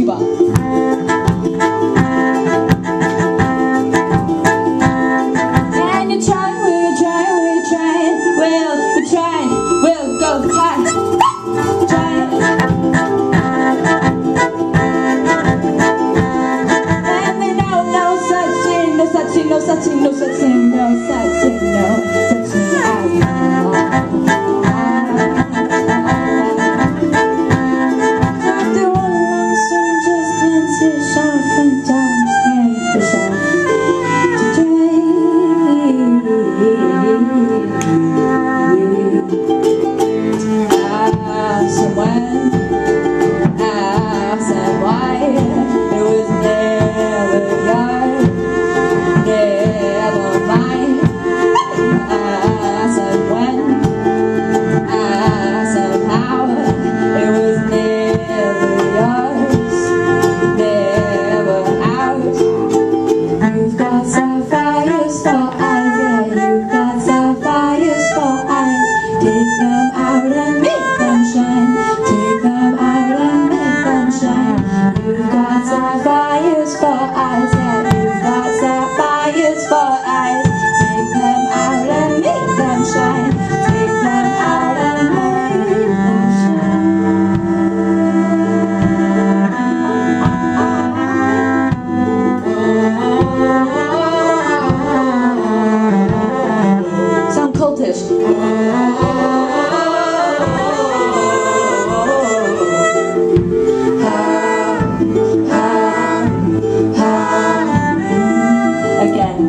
Diva. And you're trying, we're trying, we're trying, we'll go high. Trying. And they know no such thing, no such thing, no such thing, no such thing, no such thing, no such thing as love. After all along, soon just cleanse yourself and don't scare yourself to ask when, ask why, it was never yours, never mine. Ask when, ask how, it was never yours, never ours. You've got sapphires for eyes, yeah, you've got sapphires for eyes. Take them out and make them shine. Take them out and make them shine. You've got sapphires for eyes, yeah, you've got sapphires for eyes. Take them out and make them shine. Take them out and make them shine. Sound cultish. Again.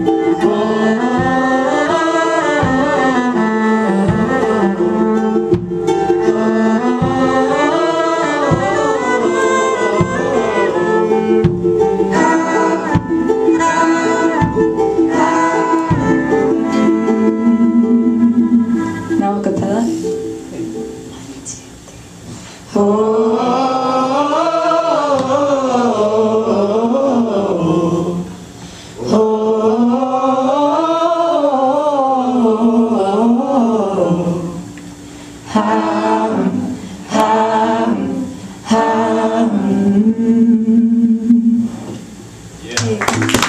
Now a cappella. 1, 2, 3.